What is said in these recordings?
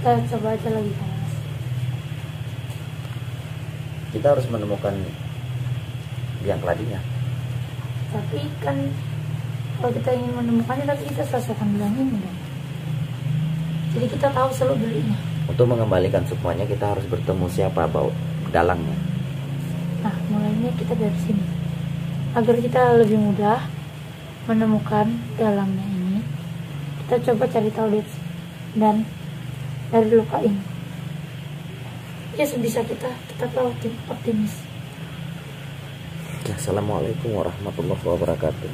kita coba aja lagi kan Mas. Kita harus menemukan biang keladinya. Tapi kan kalau kita ingin menemukannya, tapi kita selesaikan bilang ini kan. Jadi kita tahu seluk beluknya. Untuk mengembalikan semuanya kita harus bertemu siapa dalangnya. Nah, mulainya kita dari sini. Agar kita lebih mudah menemukan dalangnya ini, kita coba cari tahu dan dari luka ini. Ya sebisa kita tetap optimis. Assalamualaikum warahmatullahi wabarakatuh.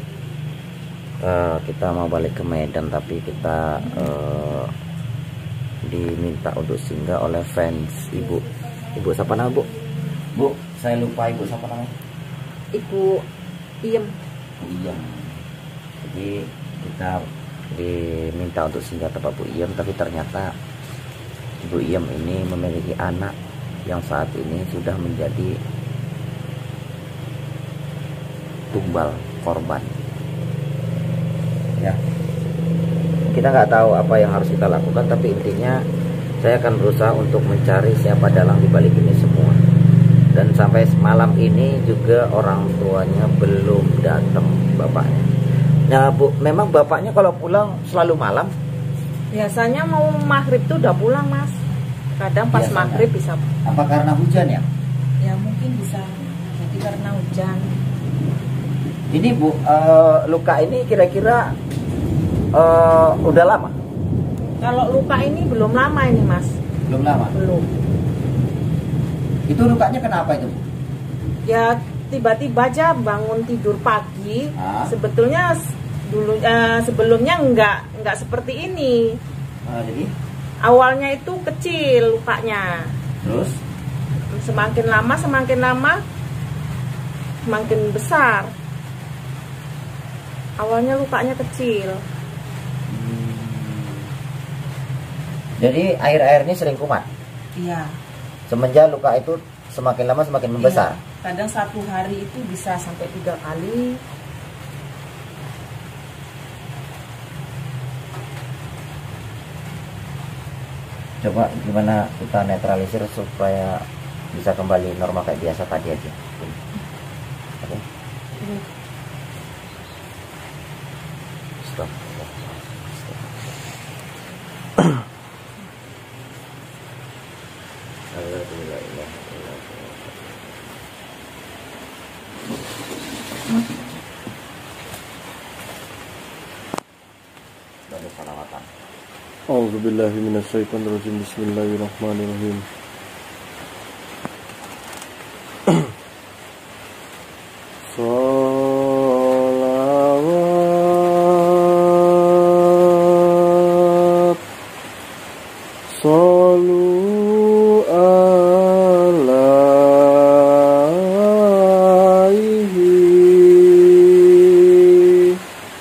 Kita mau balik ke Medan, tapi kita diminta untuk singgah oleh fans ibu. Ibu siapa nama, Bu? Bu, saya lupa ibu siapa namanya. Ibu Iem. Iem. Jadi kita diminta untuk singgah tempat Bu Iem, tapi ternyata Ibu Iem ini memiliki anak yang saat ini sudah menjadi tumbal korban. Ya, kita nggak tahu apa yang harus kita lakukan, tapi intinya saya akan berusaha untuk mencari siapa dalang di balik ini semua. Dan sampai malam ini juga orang tuanya belum datang, bapaknya. Nah, Bu, memang bapaknya kalau pulang selalu malam? Biasanya mau maghrib tuh udah pulang, Mas. Kadang pas Biasanya. maghrib bisa. Apa karena hujan ya? Ya mungkin bisa jadi karena hujan. Ini Bu, luka ini kira-kira udah lama? Kalau luka ini belum lama ini, Mas. Belum lama? Belum. Itu lukanya kenapa itu? Ya tiba-tiba aja bangun tidur pagi. Sebetulnya dulu sebelumnya nggak seperti ini. Jadi awalnya itu kecil lukanya. terus Semakin lama semakin besar. Awalnya lukanya kecil. Jadi air-airnya sering kumat. Iya. Semenjak luka itu semakin lama semakin membesar. Iya. Kadang satu hari itu bisa sampai 3 kali. Coba gimana kita netralisir supaya bisa kembali normal kayak biasa tadi aja. Oke. Stop. A'udzu billahi minasyaitonir rajim. Bismillahirrahmanirrahim. Sholawat Sallu alaihi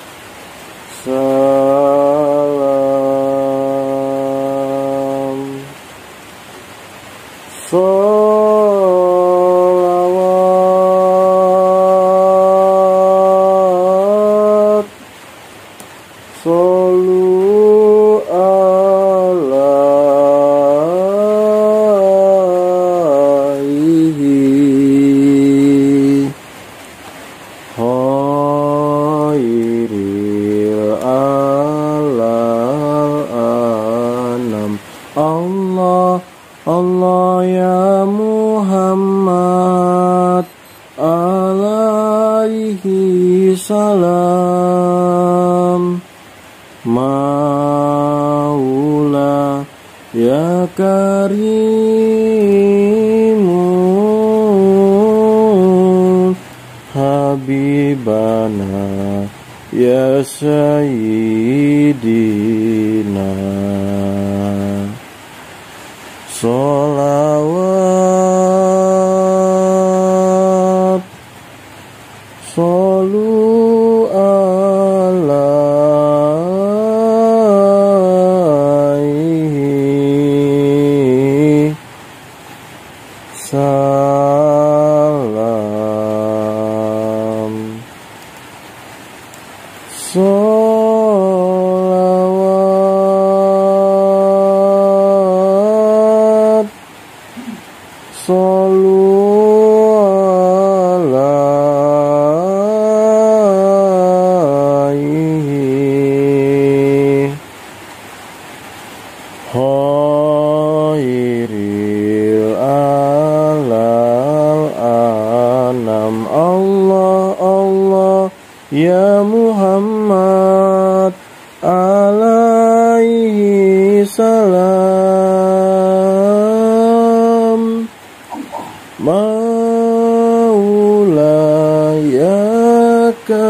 salam. Sholawat Sallu alaihi khairil anam. Allah Allah ya Muhammad alaihi salam. Maula ya karimun habibana ya sayyidina. Sholawat Sallu alaihi salam. Sholawat sallu alaihi khairil alal anam. Allah Allah ya Muhammad alaihi salam. Maulaya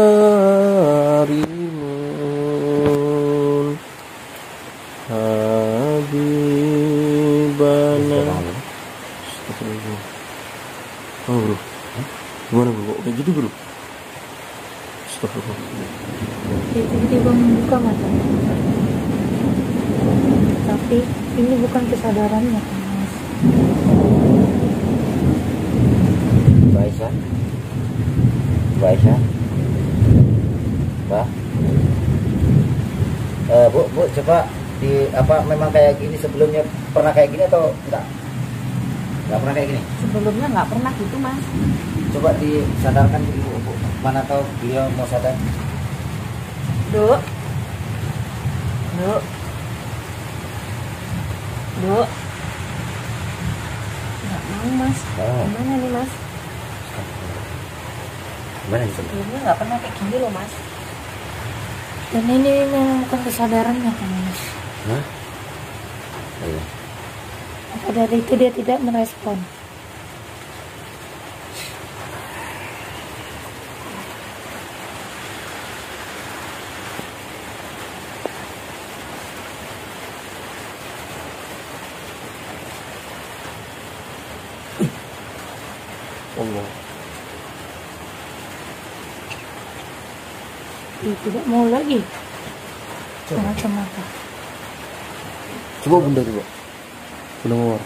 karimun habibana. Oh bro, gimana bro? Kok kayak gitu bro? Astagfirullah. Dia tiba-tiba membuka matanya. Tapi ini bukan kesadarannya kan, Mas. Mbak Aisyah, Mbak Aisyah, Mbak, Bu, coba di apa memang kayak gini sebelumnya pernah kayak gini atau enggak? Enggak pernah kayak gini. Sebelumnya nggak pernah gitu mas. Coba disadarkan dulu, Bu. Mana tahu beliau mau sadar. Duk, duk, duk. Nggak mau mas. Oh. Gimana nih mas? Gimana nih? Sebelumnya nggak pernah kayak gini loh mas. Dan ini memang bukan kesadarannya kan, Mas. Hah? Ayo. Maka dari itu dia tidak merespon. Allah. Dia tidak mau lagi semata-mata. Coba bunda coba. Bunda mau.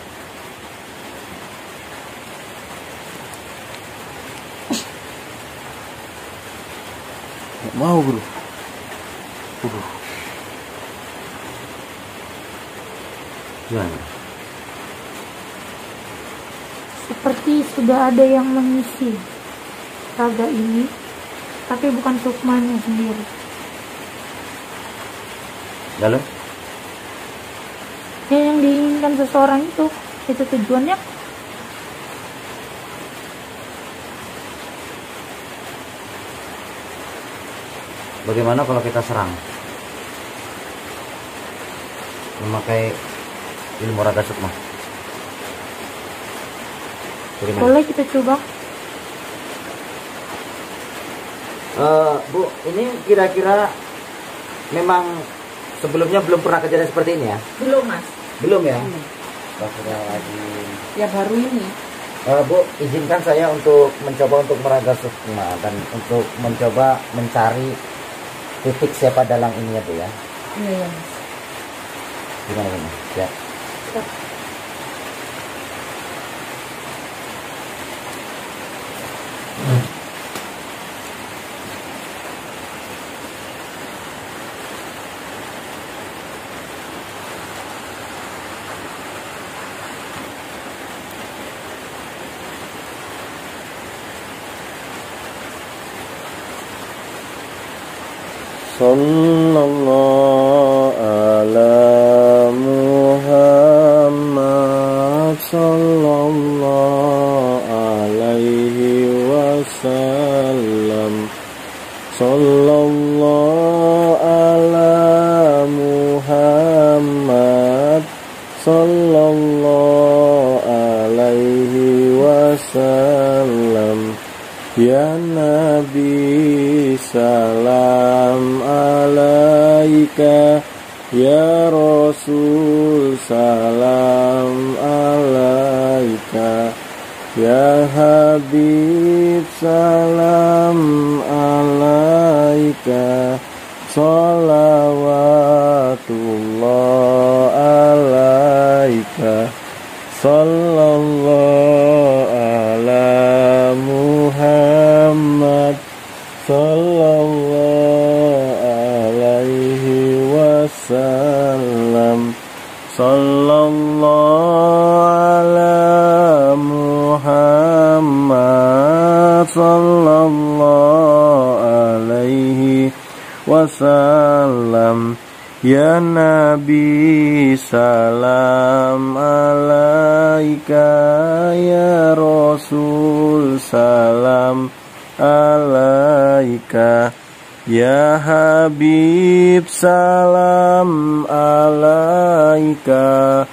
Nggak mau bro. Gimana? Seperti sudah ada yang mengisi raga ini, tapi bukan Sukmanya sendiri. Lalu? Ya, yang diinginkan seseorang itu tujuannya. Bagaimana kalau kita serang? Memakai ilmu raga sukma. Bagaimana? Boleh kita coba. Bu, ini kira-kira memang sebelumnya belum pernah kejadian seperti ini ya? Belum mas. Belum ya? Astagfirullahaladzim. Ya baru ini. Bu, izinkan saya untuk mencoba untuk meraga sukma dan untuk mencoba mencari titik siapa dalang ini ya Bu ya. Iya ya mas. Gimana Bu? Ya. Sallallahu ala Muhammad sallallahu alaihi wasallam. Sallallahu ala Muhammad sallallahu alaihi wasallam. Ya Nabi salam alaika, ya Rasul salam alaika, ya Habib salam alaika, salawatullah alaika, sallallahu ala Muhammad sallallahu alaihi wasallam. Sallallahu ala Ya Nabi salam alaika, ya Rasul salam alaika, ya Habib salam alaika,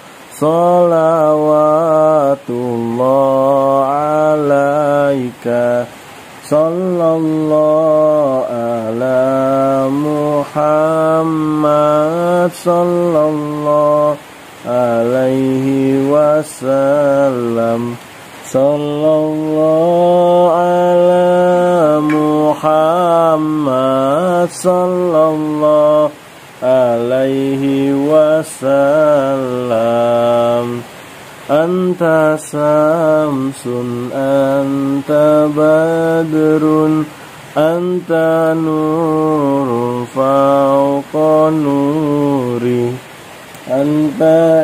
salawatullah alaika, sallallahu ala Muhammad sallallahu alaihi wasallam, sallallahu ala Muhammad sallallahu alaihi wasallam. Anta samsun, anta badrun, anta nurun fauqa nuri, anta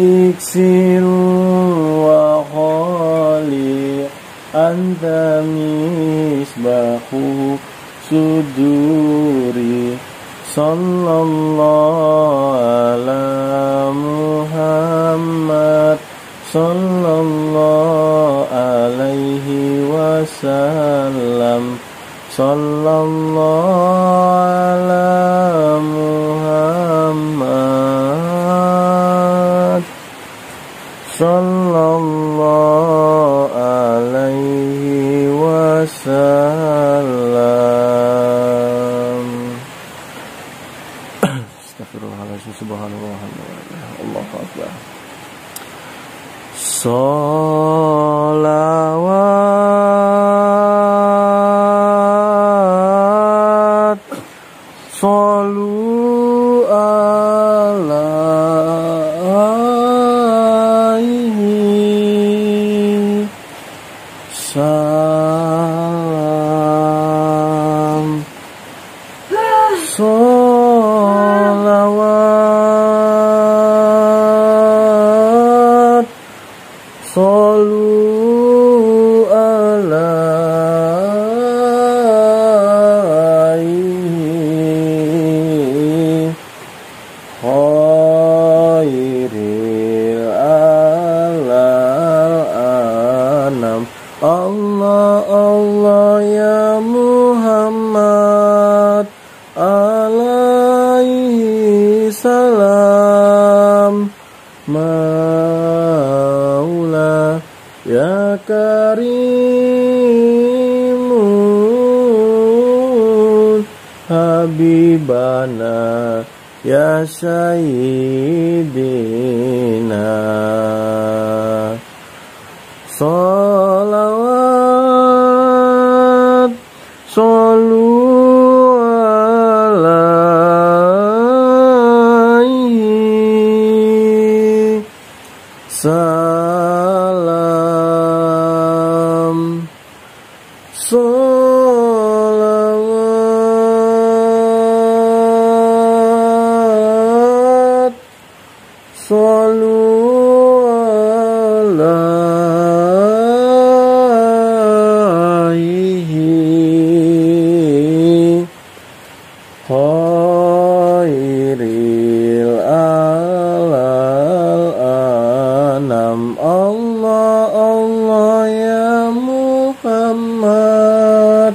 iksiru wa khali, anta misbahu suduri, sallallahu ala Muhammad sallallahu alaihi wasallam, sallallahu ala Muhammad sallallahu alaihi wasallam. Astagfirullahaladzim, subhanallah, Allahu akbar. Sholawat, shollu alaihi, salam, sholawat, shollu alaihi, khairil anam. Allah Allah ya Muhammad alaihi salam, Maula ya Karimun, Habibana ya Sayyidina. Salawat, shollu alaihi, salam, sholawat, shollu alaihi, khairil anam. Allah Allah ya Muhammad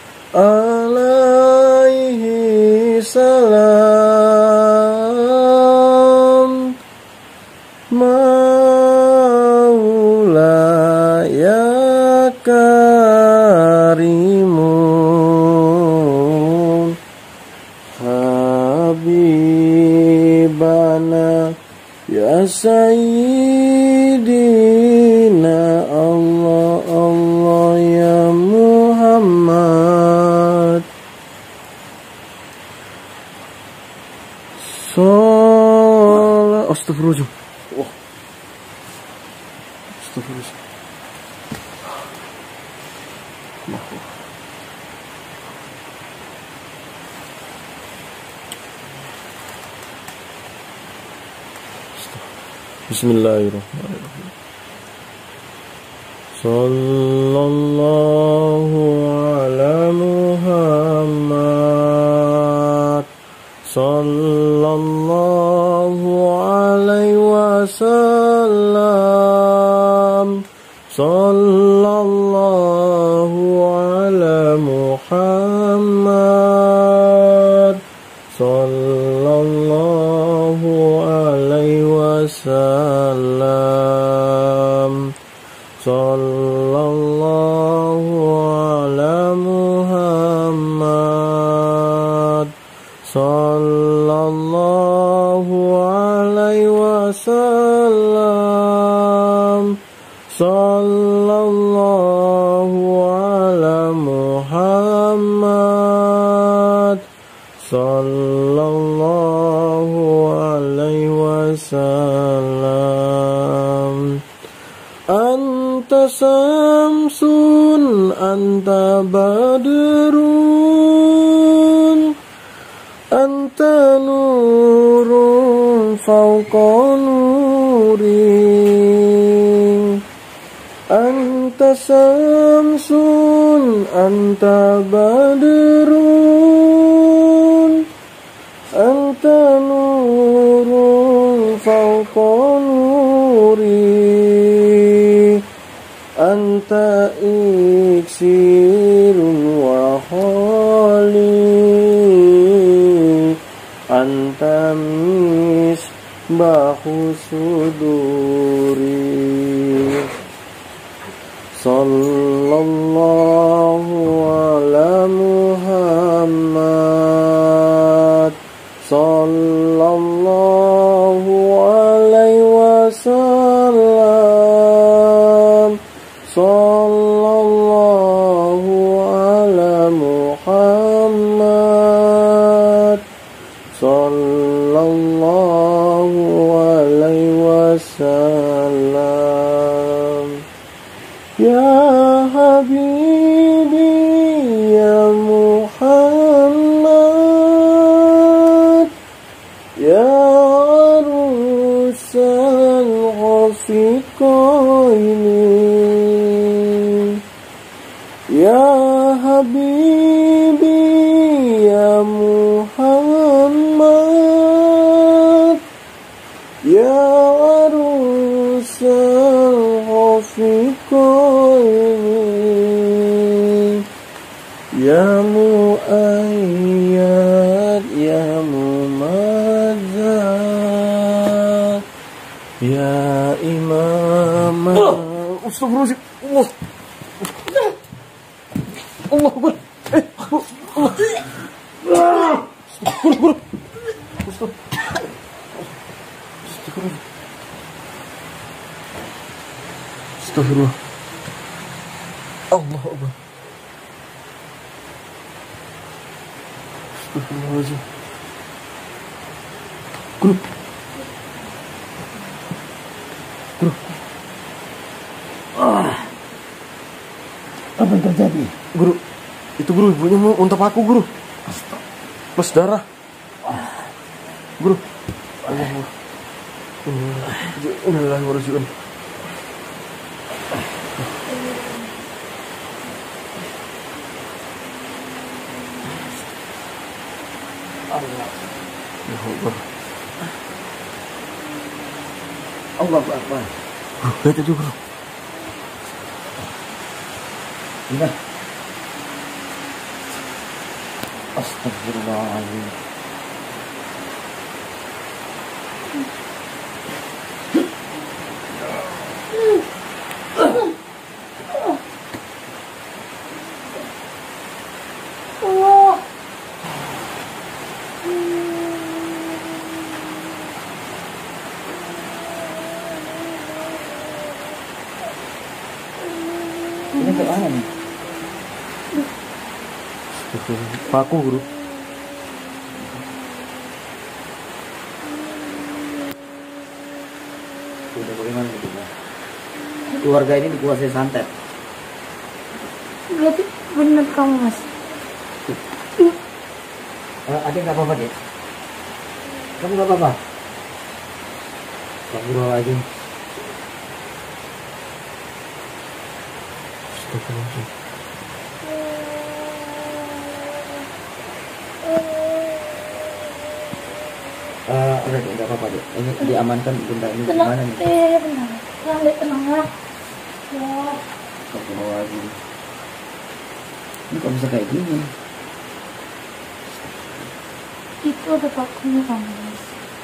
alaihi salam, Maula ya Karimun, Habibana ya Sayyidina. Allah Allah ya Muhammad, astagfirullahaladzim. Oh. Astagfirullahaladzim. Bismillahirrahmanirrahim. Sallallahu ala Muhammad sallallahu alaihi wasallam. Sallallahu ala Muhammad. Sallallahu alaihi wasallam. Sallallahu ala Muhammad. Sallallahu alaihi wasallam. Sallallahu ala Muhammad. Sallallahu alaihi wasallam. Anta samsun, anta badrun, anta nurun fauqa nuri. Anta samsun, anta badrun, anta nurun fauqa nuri. Anta iksirun wa khali. Anta misbahu suduri. Sallallahu ala Muhammad. Sallallahu alaihi wasallam. Sallallahu ala Muhammad. Sallallahu alaihi wasallam. Ya Habibi ya Muhammad, ya arusal ghafiqaini, ya Habibi ya Muhammad, ya arusal ghafiqaini, ya mu'ayyad ya mumadzad, ya imam. Astagfirullahaladzim. Allah Akbar. Allah. Astagfirullah. Allah Akbar. Astagfirullahaladzim. Guru. Guru. Apa yang terjadi? Guru, itu guru, ibunya mau untap aku, guru. Mas darah. Guru. Allah. Innalillahi wa rajiun. Allah. Ya Allah. Allah Akbar. Lihat itu, guru. Ini. Astagfirullahaladzim. Ini kayak mana nih? Paku, guru. Sudah bagaimana gitu, Pak? Keluarga ini dikuasai santet. Berarti benar kamu, Mas. Adik nggak apa-apa, Dek? Kamu nggak apa-apa? Astagfirullahaladzim. Astagfirullahaladzim. Udah, enggak apa-apa, Dek. Ini diamankan benda ini Tenang, gimana nih? tenang. Tenang, Dek, tenang ya. Ya, Astagfirullahaladzim. Ini kok bisa kayak gini? itu ada pakunya kan, Mas.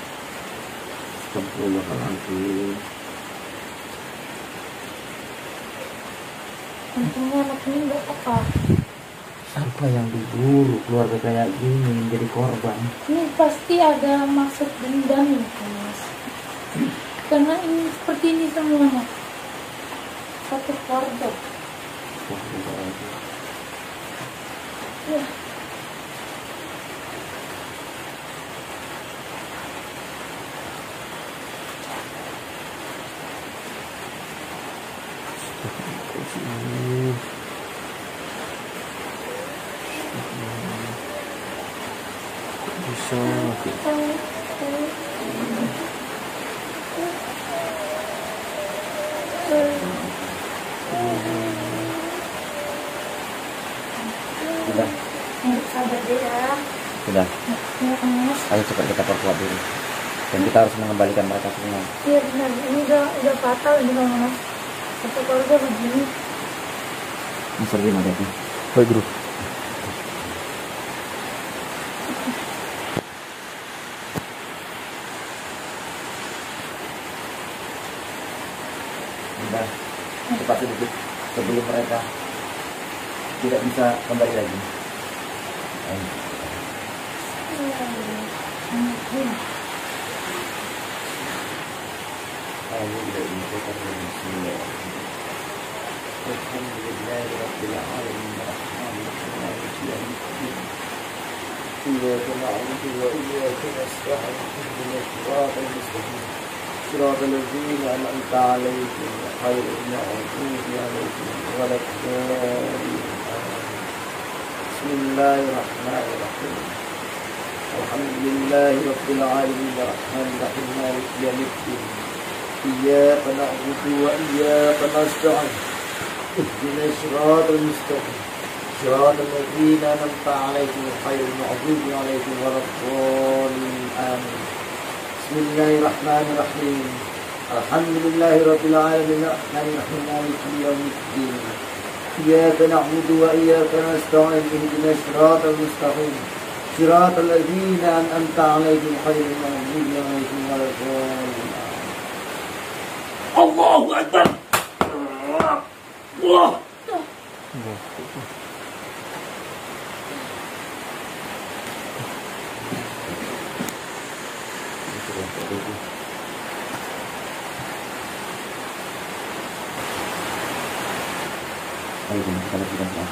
Astagfirullahaladzim. Untungnya anak ini nggak apa. Siapa yang diburu keluarga kayak gini menjadi korban? Ini pasti ada maksud dendam ya, Mas. Karena ini seperti ini semuanya. Satu keluarga. Astagfirullahaladzim. Ya. Bisa. Sudah, Sabar deh ya. sudah. Ya, Mas. Ayo cepat kita perkuat dulu. Dan kita harus mengembalikan mereka semua. Iya benar, ini udah fatal ini kalau Mas. Satu keluarga begini. Mas Erwin ada di. Baik, Guru. Sudah, cepat sedikit sebelum mereka tidak bisa kembali lagi. Ayo. Ayo, tidak bisa kembali. Alhamdulillahirabbil alamin arrahmanirrahim maliki yaumiddin. Iyyaka na'budu wa iyyaka nasta'in ihdinas siratal mustaqim. Siratal ladzina an'amta 'alaihim ghairil maghdubi 'alaihim waladdallin. Bismillahirrahmanirrahim. Alhamdulillahirabbil alamin arrahmanirrahim maliki yaumiddin. Iyyaka na'budu wa iyyaka nasta'in. اهدنا الصراط المستقيم صراط الذين أنعمت عليهم غير المغضوب عليهم ولا الضالين آمين بسم الله الرحمن الرحيم الحمد لله رب العالمين الرحمن الرحيم مالك يوم الدين إياك نعبد وإياك نستعين اهدنا الصراط المستقيم صراط الذين أنعمت عليهم غير المغضوب عليهم ولا الضالين الله أكبر Allah. Ayo kita sudah.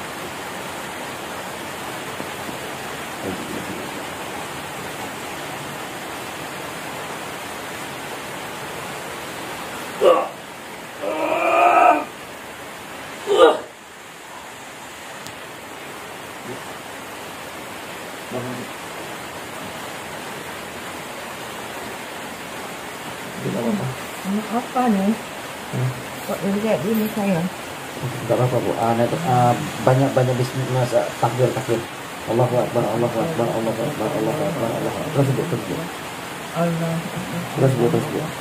Apa nih? Kok jadi kayak gini sayang? Tidak apa-apa Bu. Banyak bismillah, takbir. Allahu Akbar, Allahu Akbar, Allahu Akbar, Allahu Akbar, Allahu Akbar. Terus Bu. Allah. Terus Bu.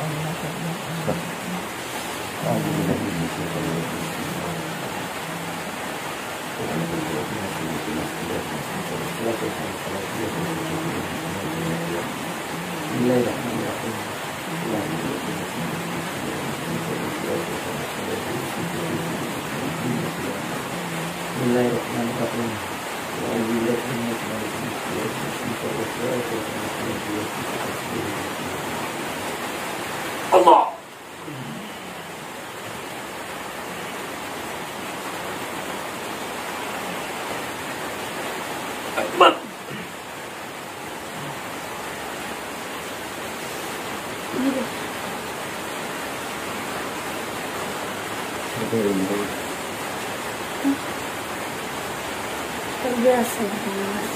Bismillahirrahmanirrahim. Allah. Akbar. Terbiasa Mas.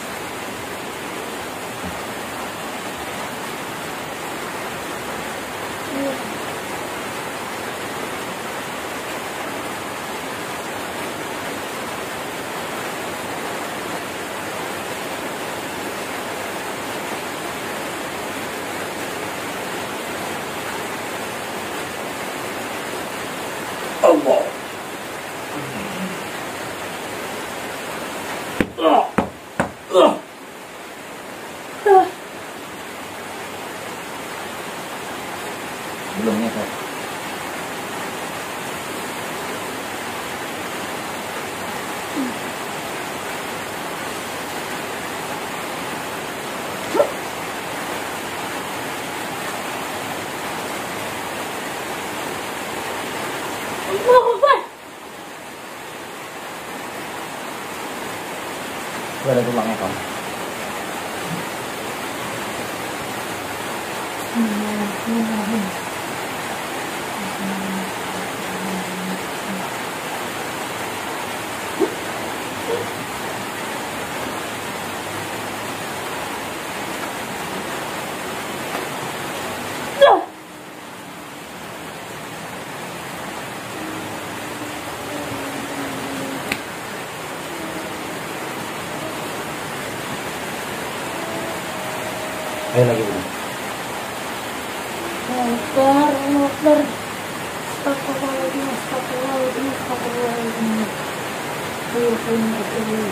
Allah. Belum ya, Kak? Itu ada tulangnya, Kak. Ayo lagi, Bu. Akbar, Akbar. Astagfirullahaladzim, astagfirullahaladzim, astagfirullahaladzim. Astagfirullahaladzim.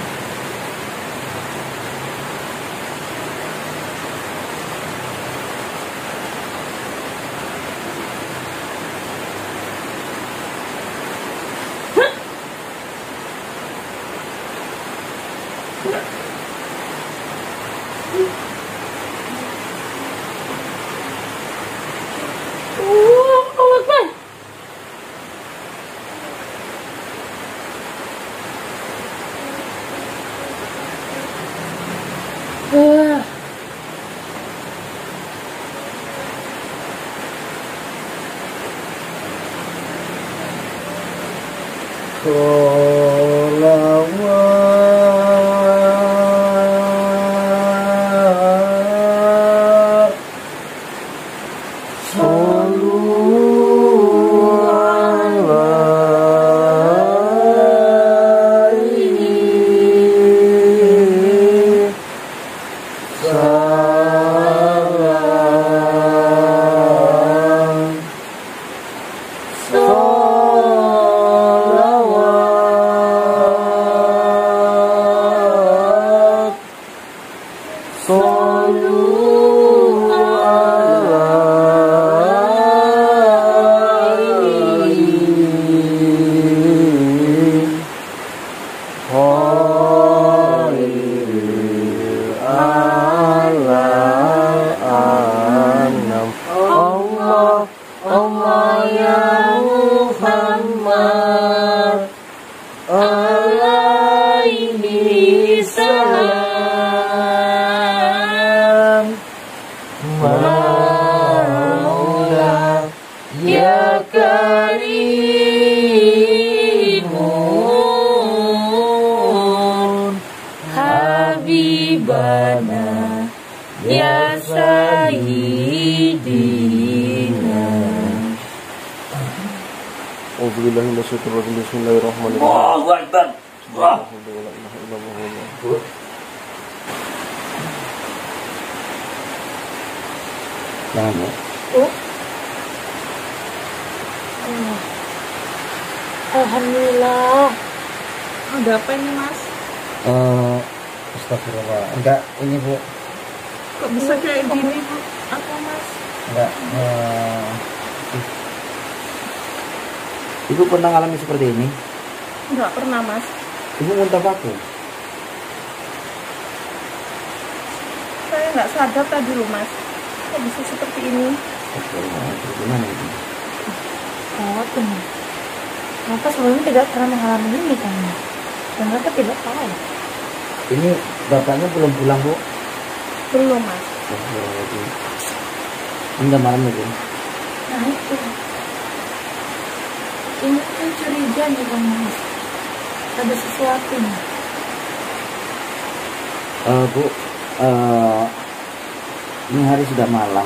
Akbar. Habibana ya Sayyidina. Bismillahirrahmanirrahim. Allahu Akbar. Jangan, Bu. Alhamdulillah. Ada apa ini, Mas? Astagfirullah. Enggak, ini, Bu. Kok bisa kayak gini, Bu? Apa, Mas? Enggak. Ibu pernah ngalami seperti ini? Enggak pernah, Mas. Ibu muntah baku. Saya nggak sadar tadi loh, Mas. Kok bisa seperti ini? Astagfirullah. Gimana itu? Tahu ini. Kenapa sebelumnya tidak pernah mengalami ini kan? Dan mereka tidak tahu. Ini bapaknya belum pulang, Bu? Belum, Mas. Astagfirullahaladzim. Enggak malam lagi. Nah itu. Ini kan curiga nih Bang Mas. Ada sesuatu nih. Bu, ini hari sudah malam.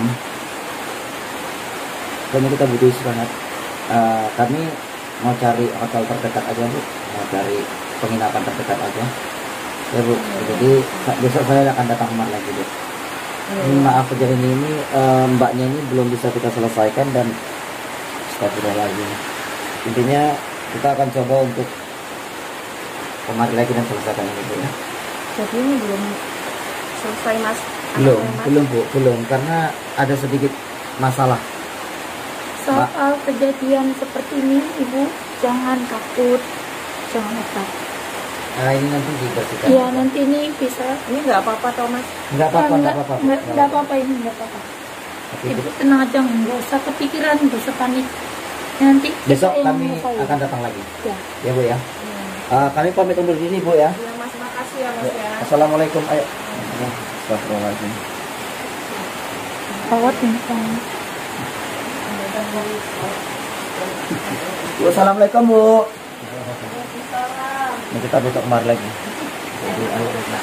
Kayaknya kita butuh istirahat. Kami mau cari hotel terdekat aja, Bu. Mau cari penginapan terdekat aja. Ya, Bu. Jadi besok saya akan datang kemari lagi, Bu. Ini maaf kejadian ini mbaknya ini belum bisa kita selesaikan dan astagfirullahaladzim. intinya kita akan coba untuk kemari lagi dan selesaikan ini Bu ya. Jadi ini belum selesai mas? Belum karena ada sedikit masalah. Soal kejadian seperti ini, Ibu jangan takut, jangan apa. Nah ini nanti dibersihkan. Ya nanti ini bisa. Ini nggak apa-apa toh mas? Nggak apa-apa. Nggak apa-apa ini, nggak apa-apa. Ibu tenang aja, nggak usah kepikiran, nggak usah panik. Nanti Besok kita yang kami menyelesaikan. akan datang lagi. Ya. Ya Bu ya. Kami pamit undur diri Bu ya. Ya mas, makasih ya mas ya. Assalamualaikum. Ayo. Astagfirullahaladzim. Rawat ini kan. Bu, assalamualaikum Bu. Nah, kita besok kemari lagi. Jadi, ayo, Pak.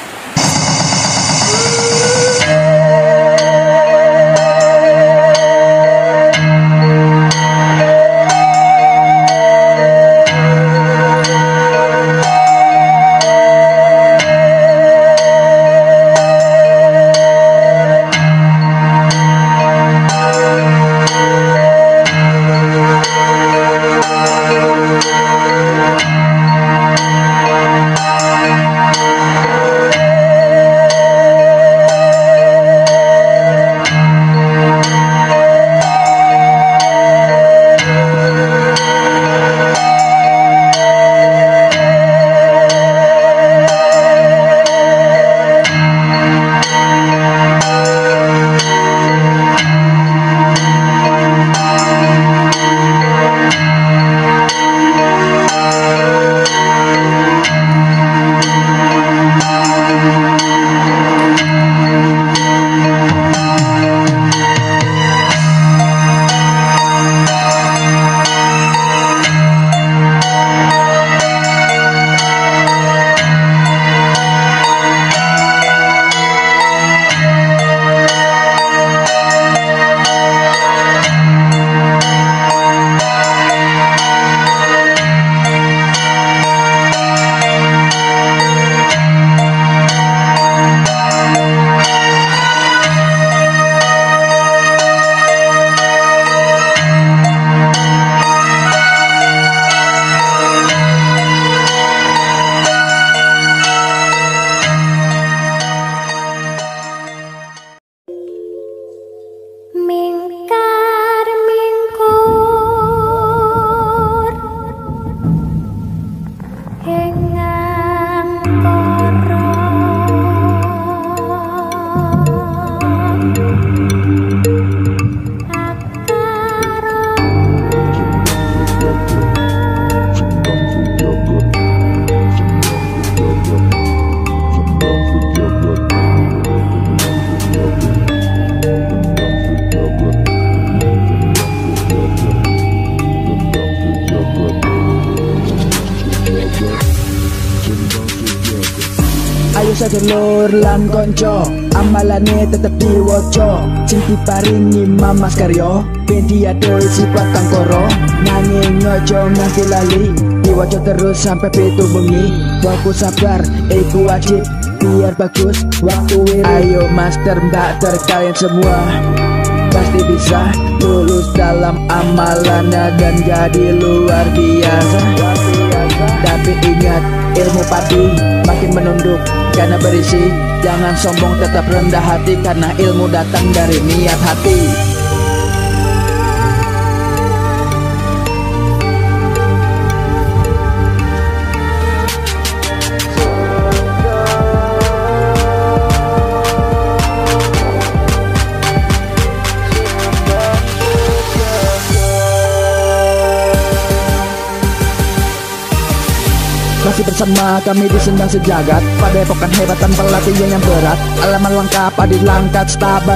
Sedulur lan konco amalane tetep diwoco sing diparingi Mamas Karyo ben diadoh sifat kang koro nanging ojo nganti lali diwoco terus sampai pitu bengi fokus sabar iku wajib biar bagus waktu ayo master mbak kalian semua pasti bisa lulus dalam amalannya dan jadi luar biasa. Tapi ingat ilmu padi makin menunduk karena berisi. Jangan sombong tetap rendah hati karena ilmu datang dari niat hati. Masih bersama kami di Sendang Sejagat pada epokan hebat tanpa latihan yang berat. Alaman lengkap adi langkat stabat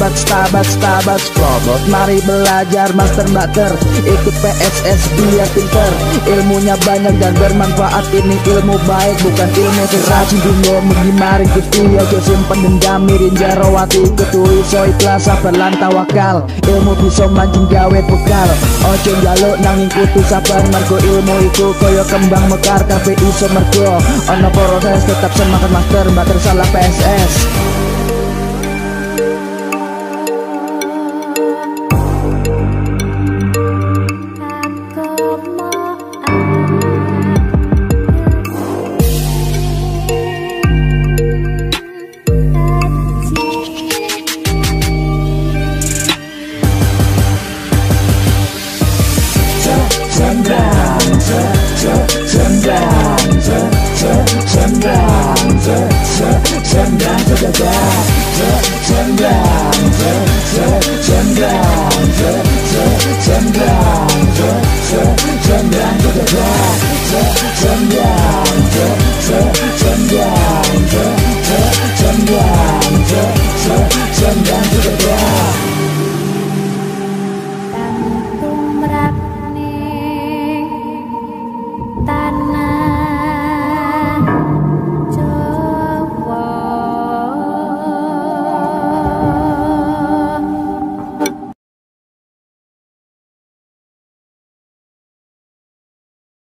Robot mari belajar master bater. Ikut PSS biar pinter. Ilmunya banyak dan bermanfaat. Ini ilmu baik bukan ilmu rajin dunia menggimari gusti. Ojo simpen dendam mirin jarawati ketui so ikhlas sabar lan tawakal. Ilmu bisa mancing gawe bekal. Ojo njaluk nanging kudu sabar mergo ilmu iku koyo kembang mekar kabeh iso mergo ono proses tetap semangat master bater salah PSS. Aku mau jaga. Jembrang,